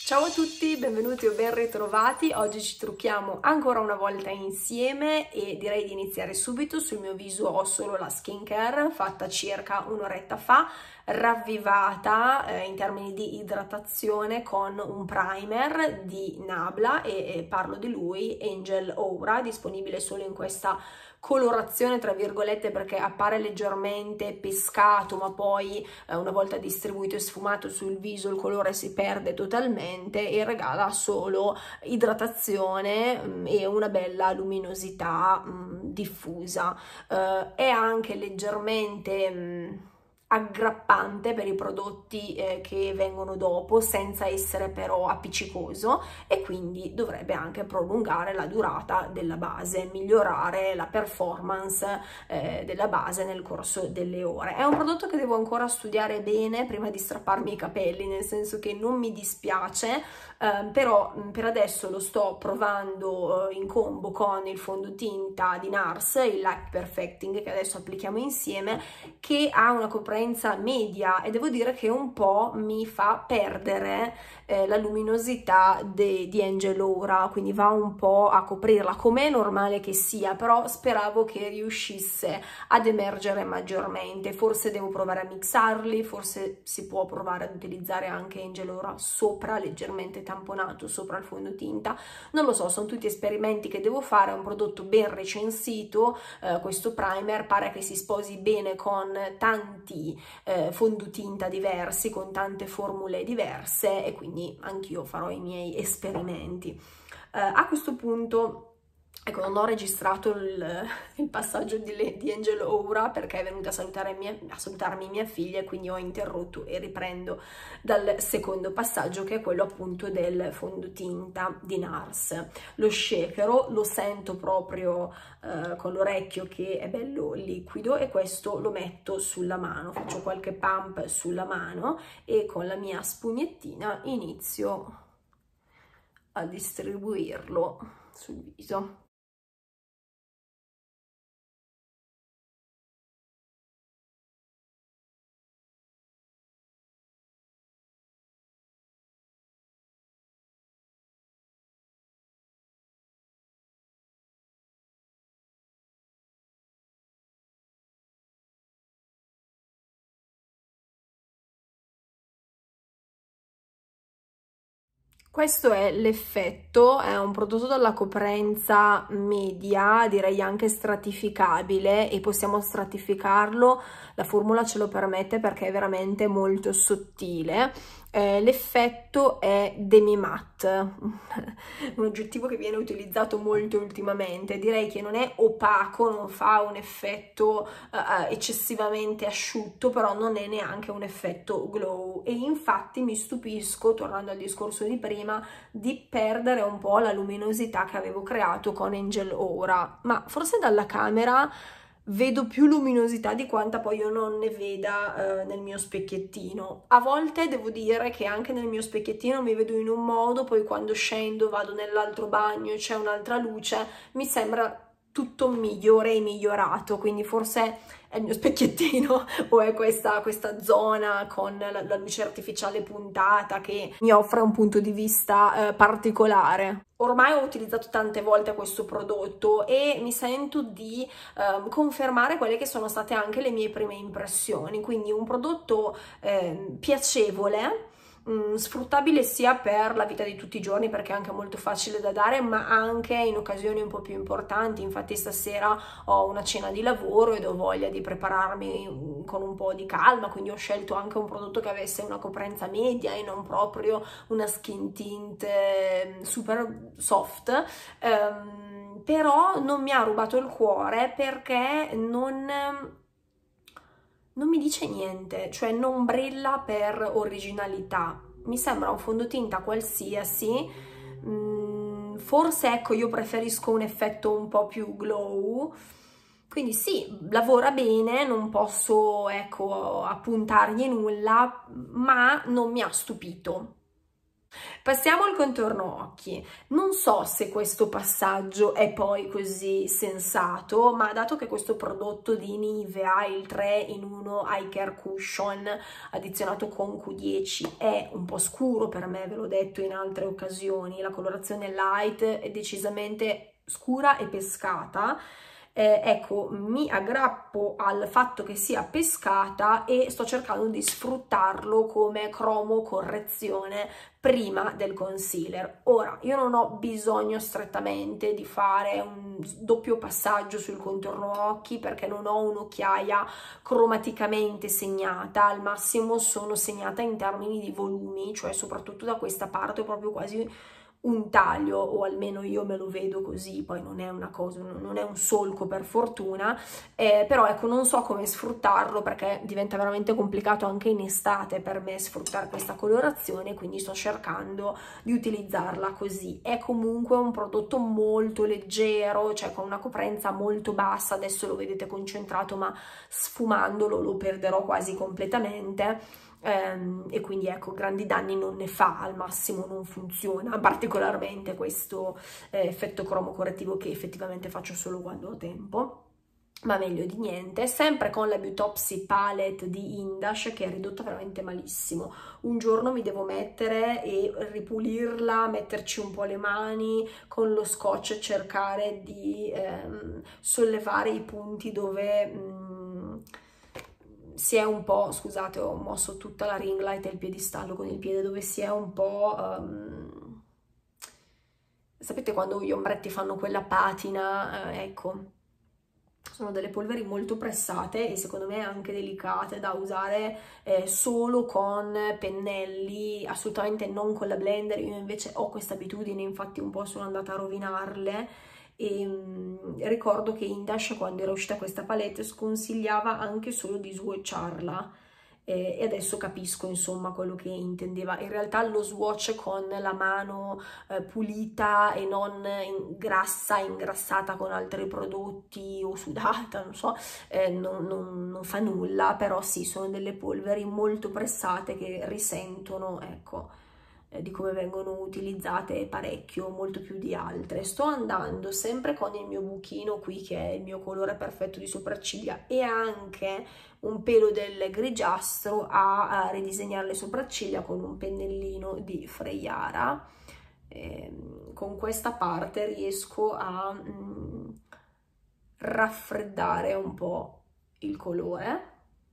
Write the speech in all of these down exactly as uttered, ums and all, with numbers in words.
Ciao a tutti, benvenuti o ben ritrovati. Oggi ci trucchiamo ancora una volta insieme e direi di iniziare subito. Sul mio viso ho solo la skincare fatta circa un'oretta fa, ravvivata eh, in termini di idratazione con un primer di Nabla e, e parlo di lui, Angel Aura, disponibile solo in questa colorazione tra virgolette perché appare leggermente pescato, ma poi eh, una volta distribuito e sfumato sul viso il colore si perde totalmente e regala solo idratazione mh, e una bella luminosità mh, diffusa. Uh, è anche leggermente mh, aggrappante per i prodotti eh, che vengono dopo, senza essere però appiccicoso, e quindi dovrebbe anche prolungare la durata della base, migliorare la performance eh, della base nel corso delle ore. È un prodotto che devo ancora studiare bene prima di strapparmi i capelli, nel senso che non mi dispiace, eh, però per adesso lo sto provando eh, in combo con il fondotinta di NARS, il Light Perfecting, che adesso applichiamo insieme, che ha una copertura media e devo dire che un po' mi fa perdere eh, la luminosità de, di Angel Aura, quindi va un po' a coprirla, com'è normale che sia, però speravo che riuscisse ad emergere maggiormente. Forse devo provare a mixarli, forse si può provare ad utilizzare anche Angel Aura sopra, leggermente tamponato sopra il fondotinta, non lo so, sono tutti esperimenti che devo fare. È un prodotto ben recensito, eh, questo primer pare che si sposi bene con tanti Eh, fondotinta diversi, con tante formule diverse, e quindi anch'io farò i miei esperimenti. Eh, a questo punto, ecco, non ho registrato il, il passaggio di, di Angel Aura perché è venuta a, salutare mia, a salutarmi mia figlia, e quindi ho interrotto e riprendo dal secondo passaggio, che è quello appunto del fondotinta di NARS. Lo shakero lo sento proprio eh, con l'orecchio che è bello liquido, e questo lo metto sulla mano, faccio qualche pump sulla mano e con la mia spugnettina inizio a distribuirlo sul viso. Questo è l'effetto, è un prodotto dalla coprenza media, direi anche stratificabile, e possiamo stratificarlo, la formula ce lo permette perché è veramente molto sottile. Eh, l'effetto è demi-matte, un aggettivo che viene utilizzato molto ultimamente. Direi che non è opaco, non fa un effetto eh, eccessivamente asciutto, però non è neanche un effetto glow, e infatti mi stupisco, tornando al discorso di prima, di perdere un po' la luminosità che avevo creato con Angel Aura, ma forse dalla camera vedo più luminosità di quanta poi io non ne veda eh, nel mio specchiettino. A volte devo dire che anche nel mio specchiettino mi vedo in un modo, poi quando scendo, vado nell'altro bagno e c'è un'altra luce, mi sembra tutto migliore e migliorato, quindi forse è il mio specchiettino o è questa, questa zona con la, la luce artificiale puntata che mi offre un punto di vista eh, particolare. Ormai ho utilizzato tante volte questo prodotto e mi sento di eh, confermare quelle che sono state anche le mie prime impressioni, quindi un prodotto eh, piacevole, sfruttabile sia per la vita di tutti i giorni perché è anche molto facile da dare, ma anche in occasioni un po' più importanti. Infatti stasera ho una cena di lavoro ed ho voglia di prepararmi con un po' di calma, quindi ho scelto anche un prodotto che avesse una coprenza media e non proprio una skin tint super soft, um, però non mi ha rubato il cuore perché non... non mi dice niente, cioè non brilla per originalità. Mi sembra un fondotinta qualsiasi, mm, forse ecco io preferisco un effetto un po' più glow, quindi sì, lavora bene, non posso ecco appuntargli nulla, ma non mi ha stupito. Passiamo al contorno occhi. Non so se questo passaggio è poi così sensato, ma dato che questo prodotto di Nivea, il tre in uno Eye Care Cushion addizionato con Q dieci, è un po' scuro per me, ve l'ho detto in altre occasioni, la colorazione light è decisamente scura e pescata, Eh, ecco, mi aggrappo al fatto che sia pescata e sto cercando di sfruttarlo come cromo correzione prima del concealer. Ora, io non ho bisogno strettamente di fare un doppio passaggio sul contorno occhi perché non ho un'occhiaia cromaticamente segnata, al massimo sono segnata in termini di volumi, cioè soprattutto da questa parte ho proprio quasi un taglio, o almeno io me lo vedo così, poi non è una cosa, non è un solco per fortuna, eh, però ecco, non so come sfruttarlo perché diventa veramente complicato anche in estate per me sfruttare questa colorazione, quindi sto cercando di utilizzarla così. È comunque un prodotto molto leggero, cioè con una coprenza molto bassa, adesso lo vedete concentrato, ma sfumandolo lo perderò quasi completamente. Um, e quindi ecco, grandi danni non ne fa, al massimo non funziona particolarmente questo eh, effetto cromo correttivo che effettivamente faccio solo quando ho tempo, ma meglio di niente. Sempre con la Beautopsy Palette di Indash che è ridotta veramente malissimo. Un giorno mi devo mettere e ripulirla, metterci un po' le mani con lo scotch e cercare di ehm, sollevare i punti dove mh, si è un po', scusate, ho mosso tutta la ring light e il piedistallo con il piede, dove si è un po', um, sapete quando gli ombretti fanno quella patina, eh, ecco, sono delle polveri molto pressate e secondo me anche delicate da usare eh, solo con pennelli, assolutamente non con la blender. Io invece ho questa abitudine, infatti un po' sono andata a rovinarle. E um, ricordo che Indash, quando era uscita questa palette, sconsigliava anche solo di swatcharla, eh, e adesso capisco insomma quello che intendeva. In realtà lo swatch con la mano eh, pulita e non in grassa, ingrassata con altri prodotti o sudata, non so, eh, non, non, non fa nulla, però sì, sono delle polveri molto pressate che risentono, ecco, di come vengono utilizzate parecchio, molto più di altre. Sto andando sempre con il mio buchino qui, che è il mio colore perfetto di sopracciglia, e anche un pelo del grigiastro a, a ridisegnare le sopracciglia con un pennellino di Freyara. E, con questa parte riesco a mm, raffreddare un po' il colore.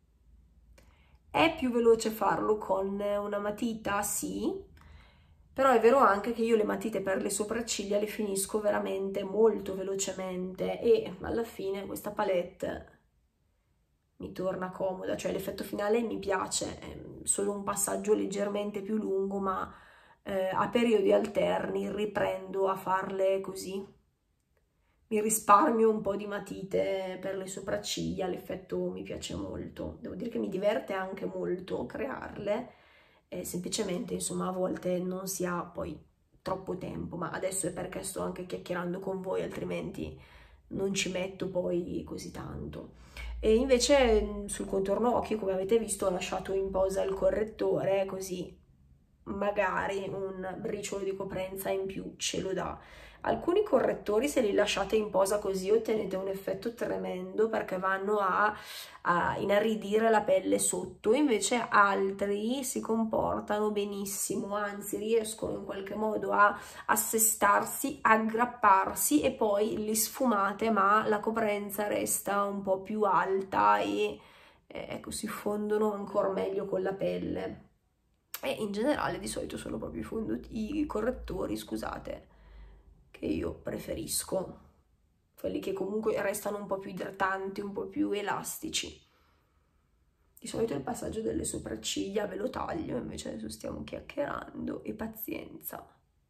È più veloce farlo con una matita? Sì. Però è vero anche che io le matite per le sopracciglia le finisco veramente molto velocemente e alla fine questa palette mi torna comoda, cioè l'effetto finale mi piace, è solo un passaggio leggermente più lungo, ma eh, a periodi alterni riprendo a farle così. Mi risparmio un po' di matite per le sopracciglia, l'effetto mi piace molto. Devo dire che mi diverte anche molto crearle. Eh, semplicemente insomma a volte non si ha poi troppo tempo, ma adesso è perché sto anche chiacchierando con voi, altrimenti non ci metto poi così tanto. E invece sul contorno occhi, come avete visto, ho lasciato in posa il correttore, così magari un briciolo di coprenza in più ce lo dà. Alcuni correttori, se li lasciate in posa così, ottenete un effetto tremendo perché vanno a, a inaridire la pelle sotto, invece altri si comportano benissimo, anzi riescono in qualche modo a assestarsi, aggrapparsi e poi li sfumate, ma la coprenza resta un po' più alta e eh, ecco, si fondono ancora meglio con la pelle. E in generale di solito sono proprio i, fondotti, i correttori, scusate, che io preferisco, quelli che comunque restano un po' più idratanti, un po' più elastici. Di solito il passaggio delle sopracciglia ve lo taglio, invece adesso stiamo chiacchierando e pazienza.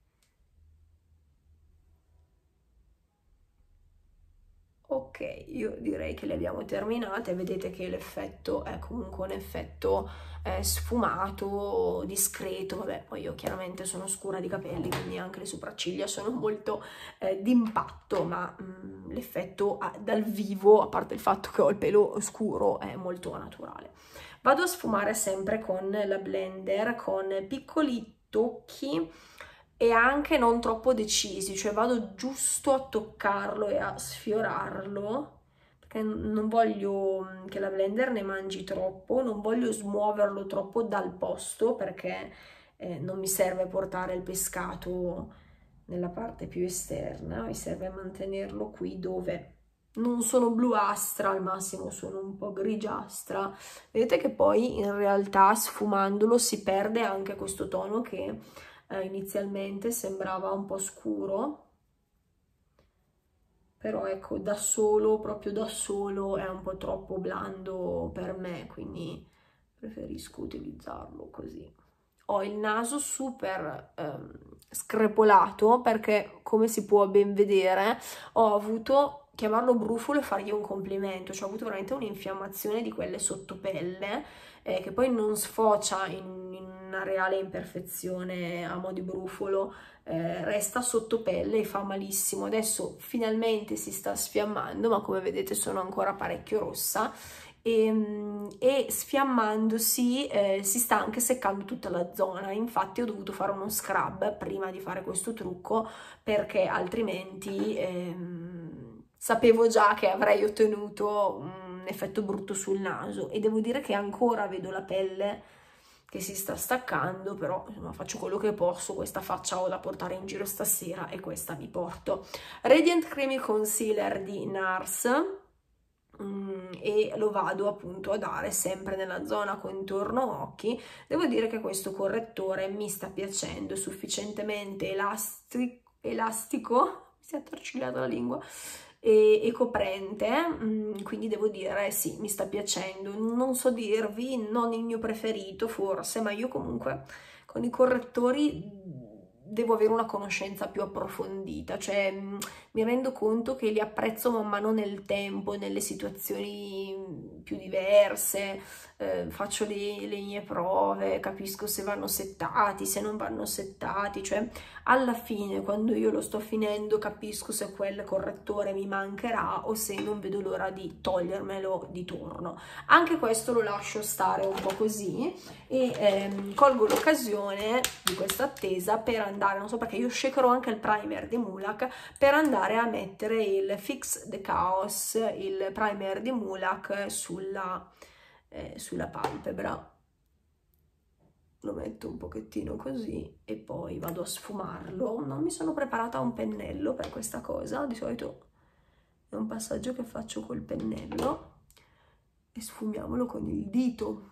Ok, io direi che le abbiamo terminate, vedete che l'effetto è comunque un effetto eh, sfumato, discreto, vabbè, poi io chiaramente sono scura di capelli, quindi anche le sopracciglia sono molto eh, d'impatto, ma l'effetto dal vivo, a parte il fatto che ho il pelo scuro, è molto naturale. Vado a sfumare sempre con la blender, con piccoli tocchi e anche non troppo decisi, cioè vado giusto a toccarlo e a sfiorarlo, perché non voglio che la blender ne mangi troppo, non voglio smuoverlo troppo dal posto, perché eh, non mi serve portare il pescato nella parte più esterna, mi serve mantenerlo qui dove non sono bluastra, al massimo sono un po' grigiastra. Vedete che poi in realtà sfumandolo si perde anche questo tono che eh, inizialmente sembrava un po' scuro, però ecco, da solo, proprio da solo, è un po' troppo blando per me, quindi preferisco utilizzarlo così. Ho il naso super ehm, screpolato perché, come si può ben vedere, ho avuto, chiamarlo brufolo e fargli un complimento, cioè ho avuto veramente un'infiammazione di quelle sottopelle eh, che poi non sfocia in, in una reale imperfezione a mo' di brufolo, eh, resta sottopelle e fa malissimo. Adesso finalmente si sta sfiammando, ma come vedete sono ancora parecchio rossa. E, e sfiammandosi eh, si sta anche seccando tutta la zona. Infatti ho dovuto fare uno scrub prima di fare questo trucco, perché altrimenti ehm, sapevo già che avrei ottenuto un effetto brutto sul naso, e devo dire che ancora vedo la pelle che si sta staccando, però insomma, faccio quello che posso. Questa faccia ho da portare in giro stasera e questa mi porto. Radiant Creamy Concealer di NARS. Mm, e lo vado appunto a dare sempre nella zona contorno occhi. Devo dire che questo correttore mi sta piacendo, è sufficientemente elasti elastico, mi si è attorcigliata la lingua, e, e coprente, mm, quindi devo dire sì, mi sta piacendo. Non so dirvi, non il mio preferito forse, ma io comunque con i correttori devo avere una conoscenza più approfondita, cioè mh, mi rendo conto che li apprezzo man mano nel tempo, nelle situazioni più diverse, eh, faccio le, le mie prove, capisco se vanno settati, se non vanno settati, cioè alla fine quando io lo sto finendo capisco se quel correttore mi mancherà o se non vedo l'ora di togliermelo di torno. Anche questo lo lascio stare un po' così e ehm, colgo l'occasione di questa attesa per andare, non so perché io shakerò anche il primer di Mulac, per andare a mettere il Fix the Chaos, il primer di Mulac sulla, eh, sulla palpebra. Lo metto un pochettino così e poi vado a sfumarlo. Non mi sono preparata un pennello per questa cosa, di solito è un passaggio che faccio col pennello, e sfumiamolo con il dito.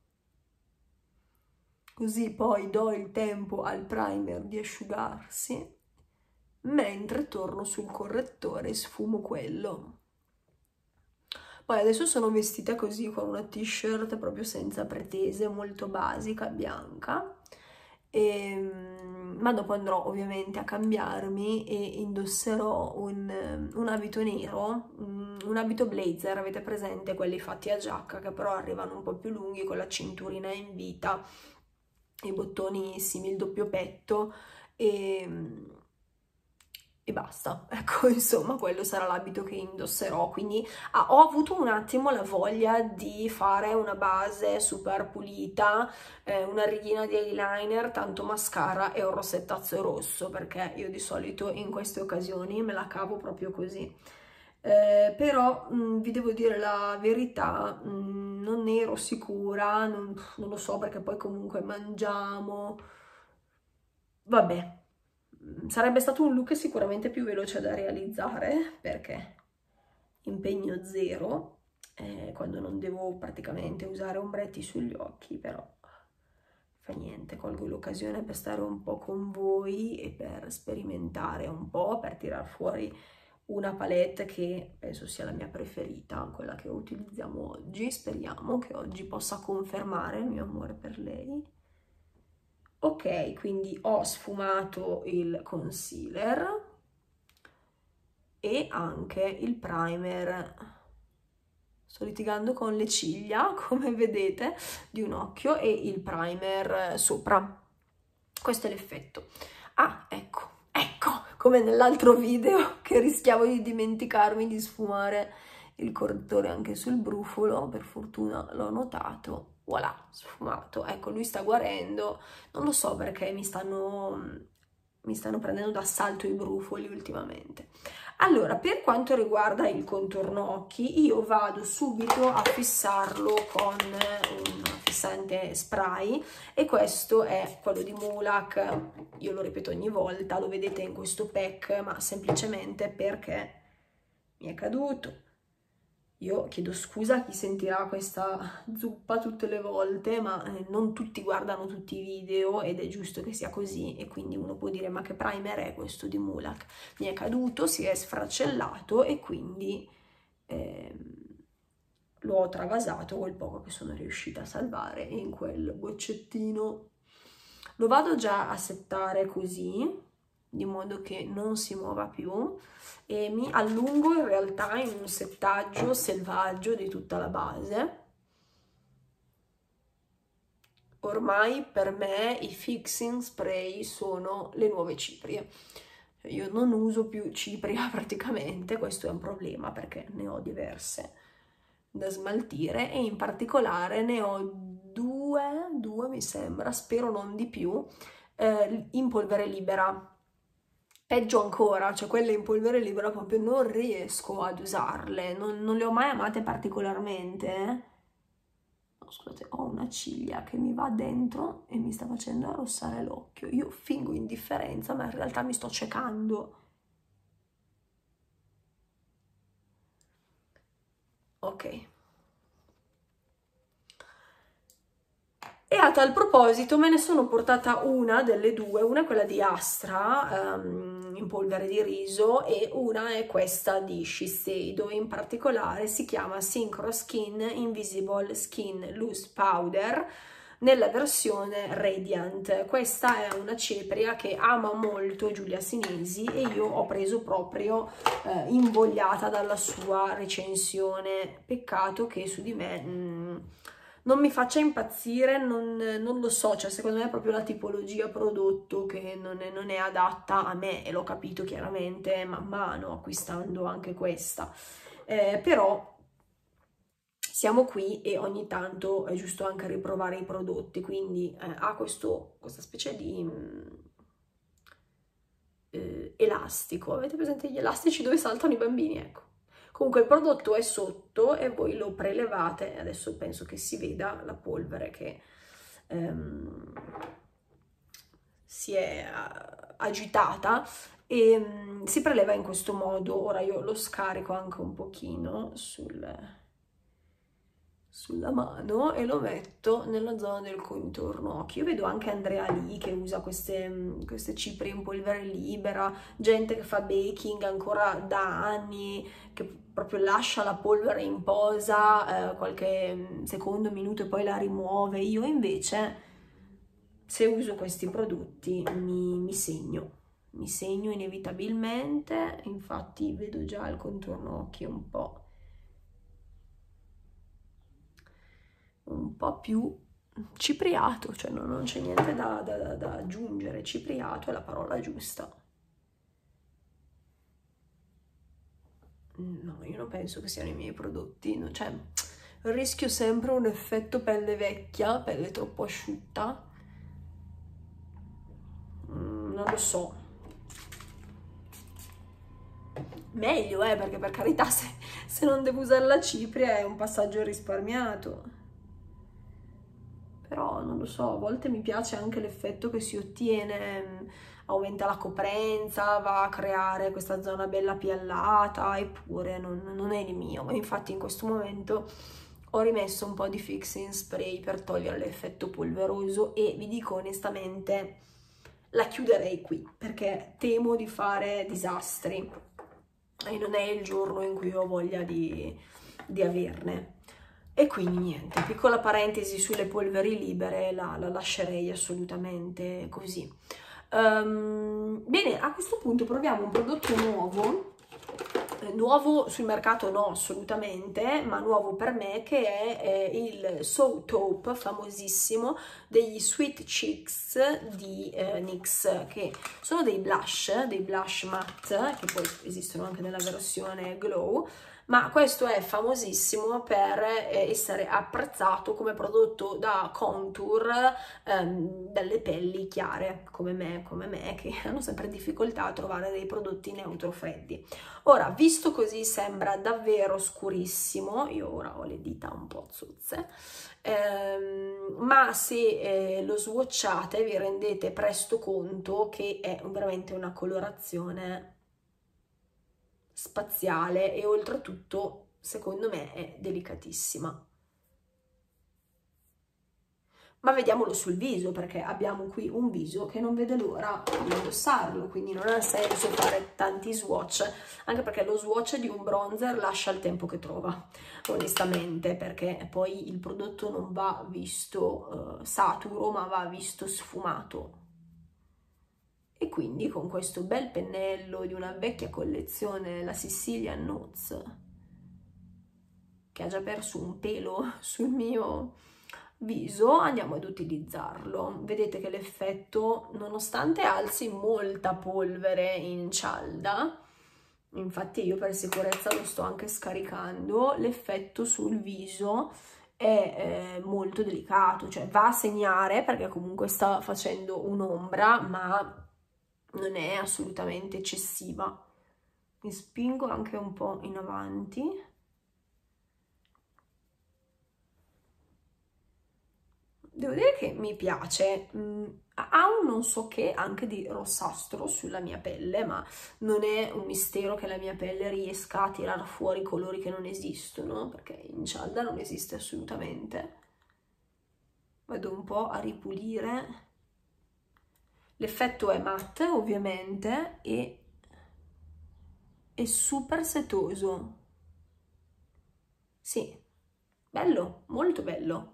Così poi do il tempo al primer di asciugarsi, mentre torno sul correttore e sfumo quello. Poi adesso sono vestita così con una t-shirt proprio senza pretese, molto basica, bianca, e, ma dopo andrò ovviamente a cambiarmi e indosserò un, un abito nero, un abito blazer, avete presente quelli fatti a giacca che però arrivano un po' più lunghi, con la cinturina in vita, i bottoni simili doppio petto e, e basta. Ecco, insomma, quello sarà l'abito che indosserò. Quindi ah, ho avuto un attimo la voglia di fare una base super pulita, eh, una righina di eyeliner, tanto mascara e un rossettazzo rosso, perché io di solito in queste occasioni me la cavo proprio così. Eh, però mh, vi devo dire la verità, mh, non ne ero sicura, non, non lo so, perché poi comunque mangiamo, vabbè, sarebbe stato un look sicuramente più veloce da realizzare, perché impegno zero, eh, quando non devo praticamente usare ombretti sugli occhi, però fa niente, colgo l'occasione per stare un po' con voi e per sperimentare un po', per tirar fuori una palette che penso sia la mia preferita, quella che utilizziamo oggi. Speriamo che oggi possa confermare il mio amore per lei. Ok, quindi ho sfumato il concealer e anche il primer. Sto litigando con le ciglia, come vedete, di un occhio, e il primer sopra. Questo è l'effetto. Ah, ecco. Ecco, come nell'altro video che rischiavo di dimenticarmi di sfumare il correttore anche sul brufolo, per fortuna l'ho notato voilà, sfumato. Ecco, lui sta guarendo, non lo so perché mi stanno, mi stanno prendendo d'assalto i brufoli ultimamente. Allora, per quanto riguarda il contorno occhi, io vado subito a fissarlo con un fissante spray, e questo è quello di Mulac. Io lo ripeto ogni volta, lo vedete in questo pack, ma semplicemente perché mi è caduto. Io chiedo scusa a chi sentirà questa zuppa tutte le volte, ma non tutti guardano tutti i video ed è giusto che sia così, e quindi uno può dire: ma che primer è questo di Mulac? Mi è caduto, si è sfracellato e quindi eh, lo ho travasato quel poco che sono riuscita a salvare in quel boccettino. Lo vado già a settare così, di modo che non si muova più, e mi allungo in realtà in un settaggio selvaggio di tutta la base. Ormai per me i fixing spray sono le nuove ciprie. Io non uso più cipria praticamente, questo è un problema perché ne ho diverse da smaltire, e in particolare ne ho due, due mi sembra, spero non di più, eh, in polvere libera. Peggio ancora, cioè quelle in polvere libera proprio non riesco ad usarle, non, non le ho mai amate particolarmente. Eh. No, scusate, ho una ciglia che mi va dentro e mi sta facendo arrossare l'occhio. Io fingo indifferenza, ma in realtà mi sto ciecando. Ok. E a tal proposito me ne sono portata una delle due, una è quella di Astra um, in polvere di riso, e una è questa di Shiseido, in particolare si chiama Synchro Skin Invisible Skin Loose Powder nella versione Radiant. Questa è una cipria che ama molto Giulia Sinesi e io ho preso proprio eh, invogliata dalla sua recensione. Peccato che su di me mh, non mi faccia impazzire, non, non lo so, cioè secondo me è proprio la tipologia prodotto che non è, non è adatta a me, e l'ho capito chiaramente man mano acquistando anche questa, eh, però siamo qui e ogni tanto è giusto anche riprovare i prodotti, quindi eh, ha questo, questa specie di mh, eh, elastico. Avete presente gli elastici dove saltano i bambini? Ecco. Comunque il prodotto è sotto e voi lo prelevate, adesso penso che si veda la polvere che ehm, si è agitata, e um, si preleva in questo modo. Ora io lo scarico anche un pochino sul... sulla mano e lo metto nella zona del contorno occhi. Io vedo anche Andrea Lee che usa queste, queste ciprie in polvere libera, gente che fa baking ancora da anni, che proprio lascia la polvere in posa eh, qualche secondo, minuto e poi la rimuove. Io invece, se uso questi prodotti, mi, mi segno. Mi segno inevitabilmente, infatti vedo già il contorno occhi un po' un po' più cipriato, cioè non, non c'è niente da, da, da aggiungere, cipriato è la parola giusta. No, io non penso che siano i miei prodotti, no, cioè rischio sempre un effetto pelle vecchia, pelle troppo asciutta, mm, non lo so. Meglio, eh, perché per carità se, se non devo usare la cipria è un passaggio risparmiato. Però non lo so, a volte mi piace anche l'effetto che si ottiene, aumenta la coprenza, va a creare questa zona bella piallata, eppure non, non è il mio. Infatti in questo momento ho rimesso un po' di fixing spray per togliere l'effetto polveroso, e vi dico onestamente la chiuderei qui perché temo di fare disastri e non è il giorno in cui ho voglia di, di averne. E quindi niente, piccola parentesi sulle polveri libere, la, la lascerei assolutamente così. Um, bene, a questo punto proviamo un prodotto nuovo, eh, nuovo sul mercato no assolutamente, ma nuovo per me, che è eh, il So Taupe, famosissimo, degli Sweet Cheeks di eh, NYX, che sono dei blush, dei blush matte, che poi esistono anche nella versione Glow, ma questo è famosissimo per essere apprezzato come prodotto da contour ehm, delle pelli chiare, come me, come me, che hanno sempre difficoltà a trovare dei prodotti neutro freddi. Ora, visto così sembra davvero scurissimo, io ora ho le dita un po' zozze, ehm, ma se eh, lo swatchate vi rendete presto conto che è veramente una colorazione spaziale e oltretutto secondo me è delicatissima. Ma vediamolo sul viso, perché abbiamo qui un viso che non vede l'ora di indossarlo, quindi non ha senso fare tanti swatch, anche perché lo swatch di un bronzer lascia il tempo che trova, onestamente, perché poi il prodotto non va visto uh, saturo, ma va visto sfumato. E quindi con questo bel pennello di una vecchia collezione, la Sicilian Notes, che ha già perso un pelo sul mio viso, andiamo ad utilizzarlo. Vedete che l'effetto, nonostante alzi molta polvere in cialda, infatti io per sicurezza lo sto anche scaricando, l'effetto sul viso è eh, molto delicato, cioè va a segnare perché comunque sta facendo un'ombra, ma non è assolutamente eccessiva. Mi spingo anche un po' in avanti. Devo dire che mi piace, mm, ha un non so che anche di rossastro sulla mia pelle, ma non è un mistero che la mia pelle riesca a tirar fuori colori che non esistono, perché in cialda non esiste assolutamente. Vado un po' a ripulire. L'effetto è matte ovviamente e è super setoso. Sì, bello, molto bello.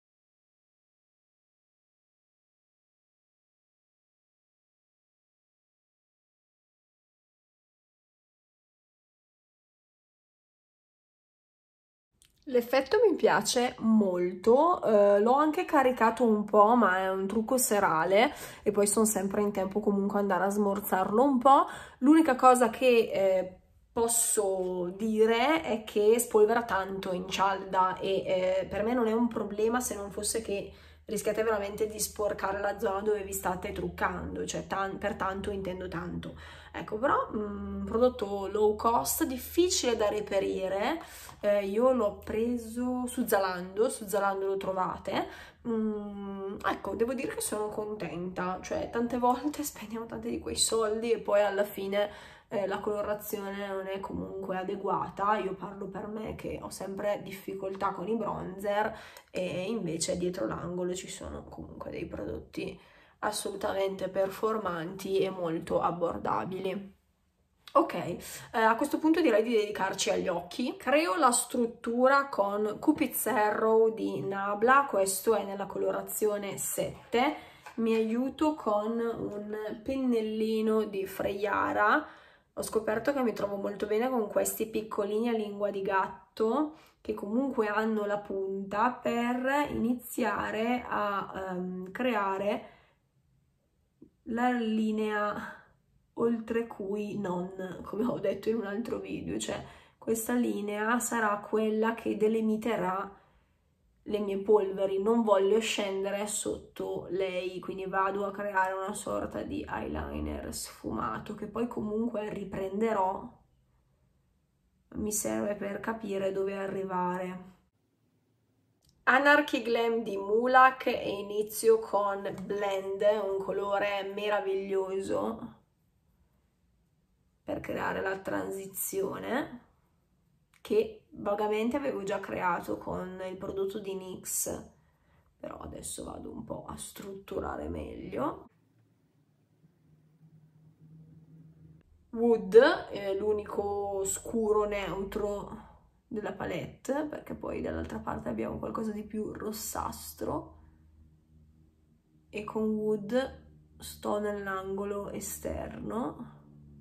L'effetto mi piace molto, eh, l'ho anche caricato un po', ma è un trucco serale e poi sono sempre in tempo comunque andare a smorzarlo un po'. L'unica cosa che eh, posso dire è che spolvera tanto in cialda e eh, per me non è un problema se non fosse che rischiate veramente di sporcare la zona dove vi state truccando, cioè tan per tanto intendo tanto. Ecco, però un prodotto low cost, difficile da reperire, eh, io l'ho preso su Zalando, su Zalando lo trovate, mm, ecco, devo dire che sono contenta, cioè tante volte spendiamo tanti di quei soldi e poi alla fine eh, la colorazione non è comunque adeguata. Io parlo per me che ho sempre difficoltà con i bronzer e invece dietro l'angolo ci sono comunque dei prodotti assolutamente performanti e molto abbordabili. Ok, eh, a questo punto direi di dedicarci agli occhi. Creo la struttura con Cupid Arrow di Nabla, questo è nella colorazione sette. Mi aiuto con un pennellino di Freyara. Ho scoperto che mi trovo molto bene con questi piccolini a lingua di gatto che comunque hanno la punta per iniziare a um, creare la linea oltre cui non, come ho detto in un altro video, cioè questa linea sarà quella che delimiterà le mie polveri. Non voglio scendere sotto lei, quindi vado a creare una sorta di eyeliner sfumato che poi comunque riprenderò, mi serve per capire dove arrivare. Anarchy Glam di Mulak e inizio con Blend, un colore meraviglioso per creare la transizione che vagamente avevo già creato con il prodotto di N Y X, però adesso vado un po' a strutturare meglio. Wood è l'unico scuro neutro della palette, perché poi dall'altra parte abbiamo qualcosa di più rossastro e con Wood sto nell'angolo esterno.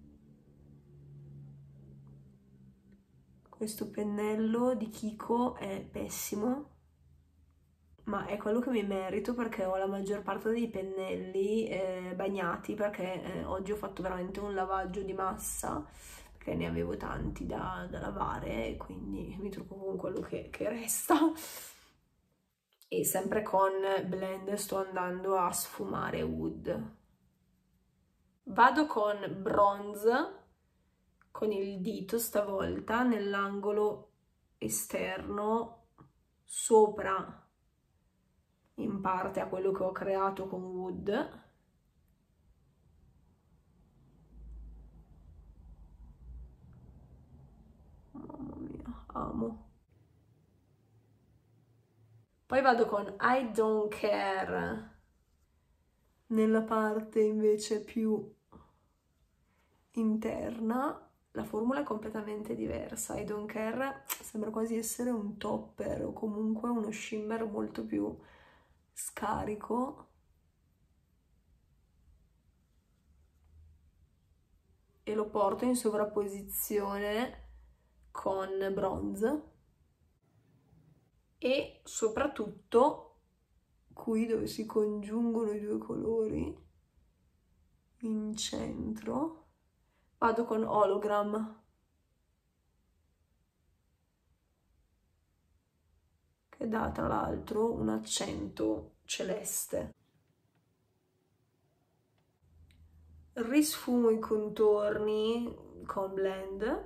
Questo pennello di Kiko è pessimo, ma è quello che mi merito perché ho la maggior parte dei pennelli eh, bagnati, perché eh, oggi ho fatto veramente un lavaggio di massa, perché ne avevo tanti da, da lavare e quindi mi trucco con quello che, che resta. E sempre con Blend sto andando a sfumare Wood. Vado con Bronze, con il dito stavolta, nell'angolo esterno, sopra in parte a quello che ho creato con Wood. Mamma mia, amo. Poi vado con I Don't Care nella parte invece più interna. La formula è completamente diversa. I Don't Care sembra quasi essere un topper o comunque uno shimmer molto più scarico. E lo porto in sovrapposizione con Bronze. E soprattutto qui dove si congiungono i due colori, in centro, vado con Hologram, che dà tra l'altro un accento celeste. Risfumo i contorni con Blend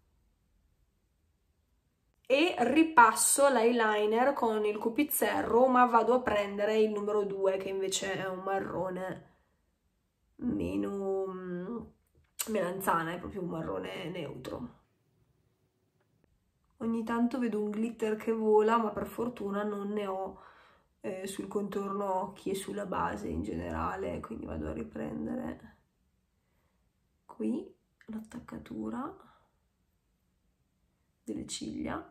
e ripasso l'eyeliner con il Cupizzerro, ma vado a prendere il numero due, che invece è un marrone meno melanzana, è proprio un marrone neutro. Ogni tanto vedo un glitter che vola, ma per fortuna non ne ho eh, sul contorno occhi e sulla base in generale, quindi vado a riprendere qui l'attaccatura delle ciglia.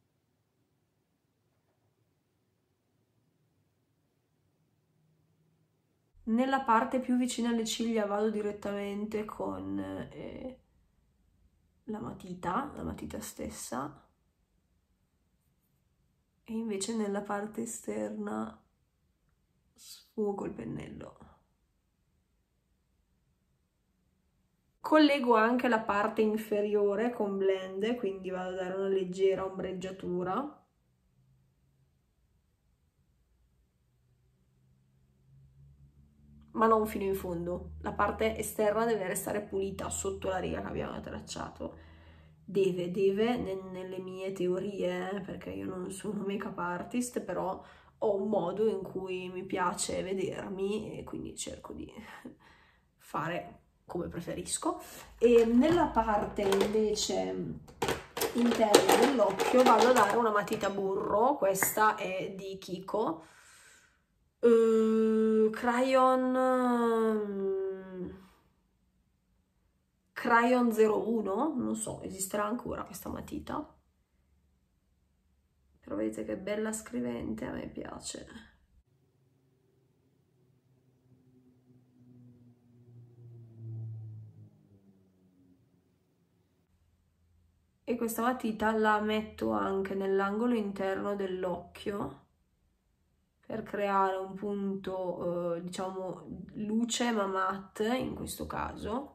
Nella parte più vicina alle ciglia vado direttamente con eh, la matita, la matita stessa, e invece nella parte esterna sfumo col pennello. Collego anche la parte inferiore con Blend, quindi vado a dare una leggera ombreggiatura. Ma non fino in fondo. La parte esterna deve restare pulita sotto la riga che abbiamo tracciato. Deve, deve, ne, nelle mie teorie, eh, perché io non sono make-up artist, però ho un modo in cui mi piace vedermi e quindi cerco di fare come preferisco. E nella parte invece interna dell'occhio vado a dare una matita burro, questa è di Kiko. Uh, crayon um, Crayon zero uno, non so, esisterà ancora questa matita, però vedete che bella scrivente, a me piace. E questa matita la metto anche nell'angolo interno dell'occhio per creare un punto, eh, diciamo, luce ma matte in questo caso.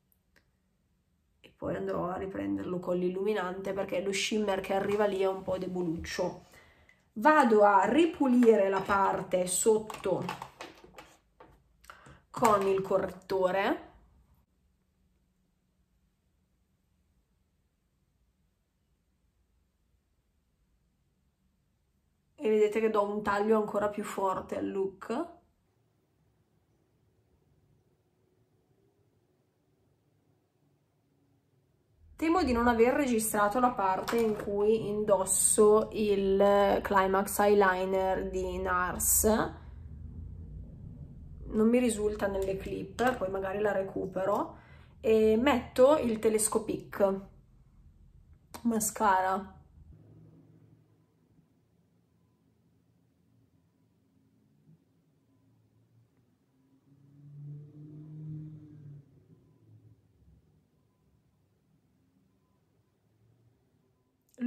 E poi andrò a riprenderlo con l'illuminante perché lo shimmer che arriva lì è un po' deboluccio. Vado a ripulire la parte sotto con il correttore. E vedete che do un taglio ancora più forte al look. Temo di non aver registrato la parte in cui indosso il Climax Eyeliner di NARS. Non mi risulta nelle clip, poi magari la recupero. E metto il Telescopic mascara.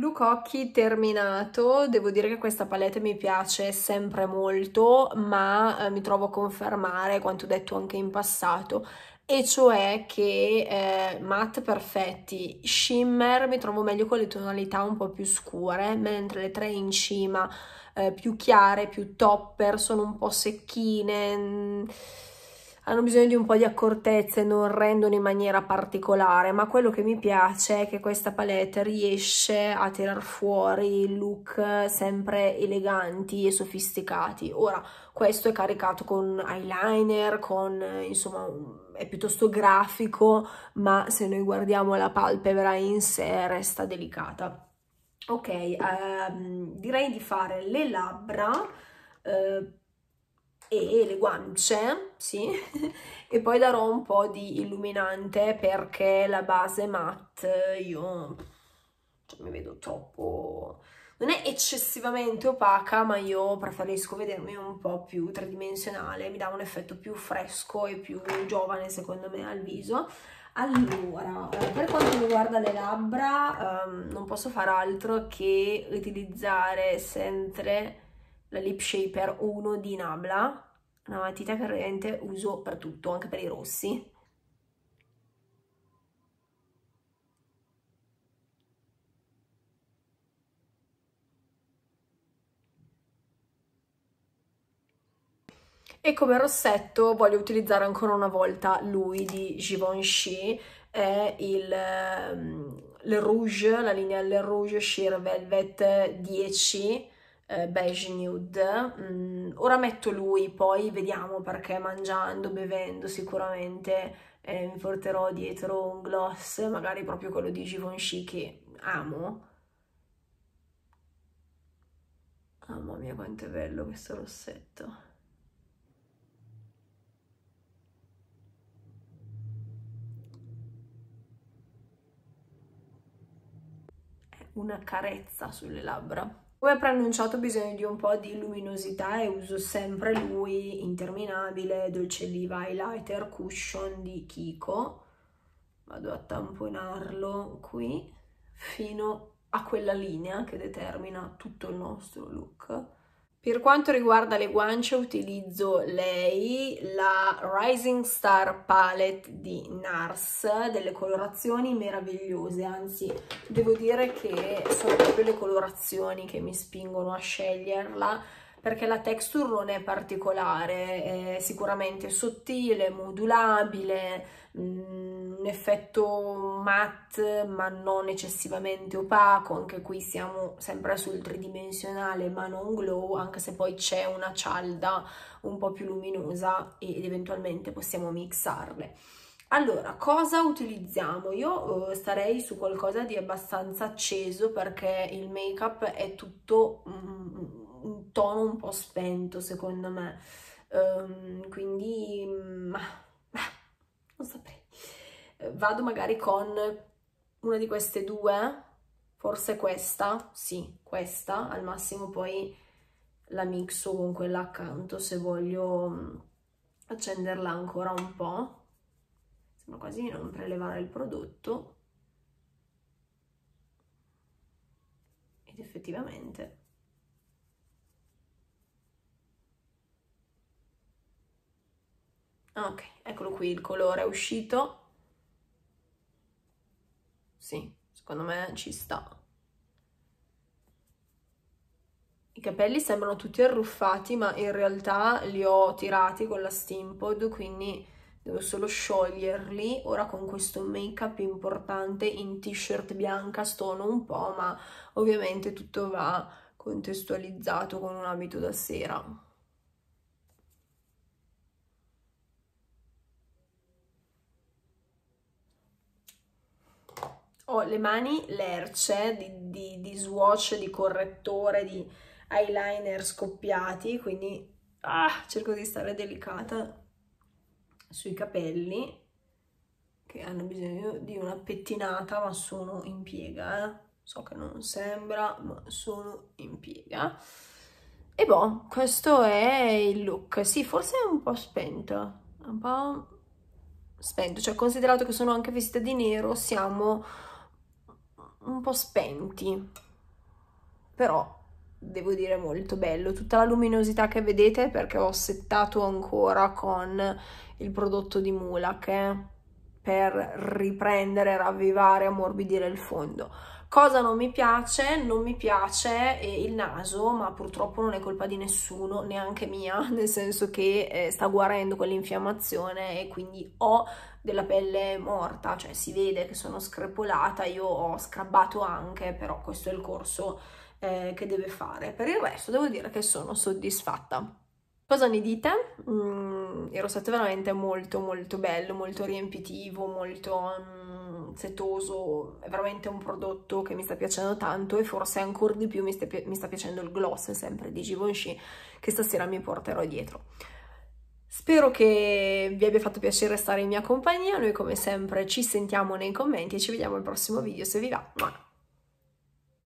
Look occhi terminato. Devo dire che questa palette mi piace sempre molto, ma eh, mi trovo a confermare quanto detto anche in passato, e cioè che eh, matte perfetti, shimmer mi trovo meglio con le tonalità un po' più scure, mentre le tre in cima eh, più chiare, più topper, sono un po' secchine, mh, hanno bisogno di un po' di accortezza e non rendono in maniera particolare, ma quello che mi piace è che questa palette riesce a tirar fuori look sempre eleganti e sofisticati. Ora, questo è caricato con eyeliner, con insomma è piuttosto grafico, ma se noi guardiamo la palpebra in sé resta delicata. Ok, ehm, direi di fare le labbra eh, e le guance, sì, e poi darò un po' di illuminante perché la base matte io cioè, mi vedo troppo, non è eccessivamente opaca, ma io preferisco vedermi un po' più tridimensionale, mi dà un effetto più fresco e più giovane secondo me al viso. Allora, per quanto riguarda le labbra, um, non posso fare altro che utilizzare sempre la Lip Shaper uno di Nabla, una matita che realmente uso per tutto, anche per i rossi. E come rossetto voglio utilizzare ancora una volta lui di Givenchy, è il, um, Le Rouge, la linea Le Rouge Sheer Velvet dieci, eh, beige nude. Mm, ora metto lui, poi vediamo perché mangiando, bevendo sicuramente eh, mi porterò dietro un gloss, magari proprio quello di Givenchy che amo. Mamma mia quanto è bello questo rossetto. Una carezza sulle labbra. Come preannunciato ho bisogno di un po' di luminosità e uso sempre lui, interminabile, Dolce Oliva Highlighter Cushion di Kiko. Vado a tamponarlo qui fino a quella linea che determina tutto il nostro look. Per quanto riguarda le guance utilizzo lei, la Rising Star Palette di NARS, delle colorazioni meravigliose, anzi devo dire che sono proprio le colorazioni che mi spingono a sceglierla, perché la texture non è particolare, è sicuramente sottile, modulabile, un effetto matte ma non eccessivamente opaco, anche qui siamo sempre sul tridimensionale ma non glow, anche se poi c'è una cialda un po' più luminosa ed eventualmente possiamo mixarle. Allora, cosa utilizziamo? Io eh, starei su qualcosa di abbastanza acceso perché il make-up è tutto mm, un tono un po' spento secondo me, um, quindi mm, non saprei. Vado magari con una di queste due, forse questa, sì, questa, al massimo poi la mixo con quella accanto se voglio accenderla ancora un po'. Sembra quasi non prelevare il prodotto. Ed effettivamente... Ok, eccolo qui, il colore è uscito. Sì, secondo me ci sta. I capelli sembrano tutti arruffati, ma in realtà li ho tirati con la Steampod, quindi devo solo scioglierli. Ora con questo make-up importante in t-shirt bianca stono un po', ma ovviamente tutto va contestualizzato con un abito da sera. Ho le mani lerce di, di, di swatch, di correttore, di eyeliner scoppiati, quindi ah, cerco di stare delicata sui capelli che hanno bisogno di una pettinata, ma sono in piega, eh. So che non sembra, ma sono in piega. E boh, questo è il look. Sì, forse è un po' spento, un po' spento, cioè considerato che sono anche vestita di nero, siamo un po' spenti. però devo dire molto bello. Tutta la luminosità che vedete è perché ho settato ancora con il prodotto di Mulac eh, per riprendere, ravvivare, ammorbidire il fondo. Cosa non mi piace? Non mi piace eh, il naso, ma purtroppo non è colpa di nessuno, neanche mia, nel senso che eh, sta guarendo quell'infiammazione e quindi ho della pelle morta, cioè si vede che sono screpolata, io ho scrabbato anche, però questo è il corso eh, che deve fare. Per il resto devo dire che sono soddisfatta. Cosa ne dite? Mm, il rossetto è veramente molto molto bello, molto riempitivo, molto mm, setoso, è veramente un prodotto che mi sta piacendo tanto e forse ancora di più mi sta, mi sta piacendo il gloss sempre di Givenchy che stasera mi porterò dietro. Spero che vi abbia fatto piacere stare in mia compagnia, noi come sempre ci sentiamo nei commenti e ci vediamo al prossimo video se vi va.